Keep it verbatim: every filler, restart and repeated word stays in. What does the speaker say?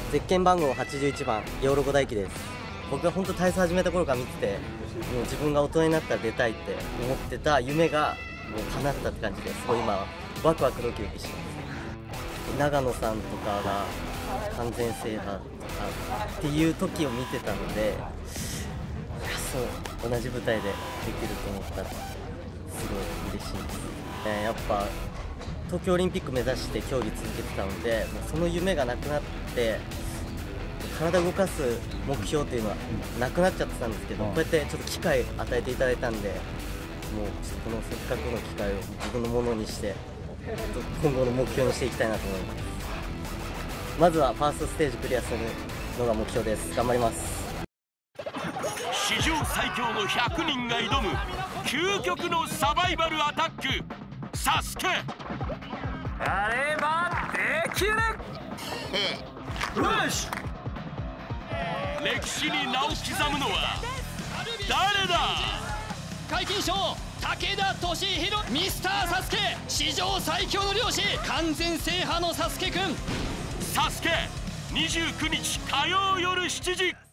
ゼッケン番号はちじゅういちばん養老五大輝です。僕が本当体操始めた頃から見てて、もう自分が大人になったら出たいって思ってた夢がもう叶ったって感じです。すごい今はワクワクドキドキしてます。長野さんとかが完全制覇とかっていう時を見てたので、いやそう同じ舞台でできると思ったらすごい嬉しいです、えー、やっぱ東京オリンピック目指して競技続けてたので、もうその夢がなくなって体を動かす目標っていうのはなくなっちゃってたんですけど、こうやってちょっと機会与えていただいたんで、もうちょっとこのせっかくの機会を自分のものにして今後の目標にしていきたいなと思います。まずはファーストステージクリアするのが目標です。頑張ります。 史上最強のひゃくにんが挑む究極のサバイバルアタック、サスケ。 やればできる。よし。 歴史に名を刻むのは誰だ。 皆勤賞武田俊弘、ミスターサスケ、史上最強の漁師、完全制覇のサスケくん。 サスケにじゅうくにち火曜夜しちじ。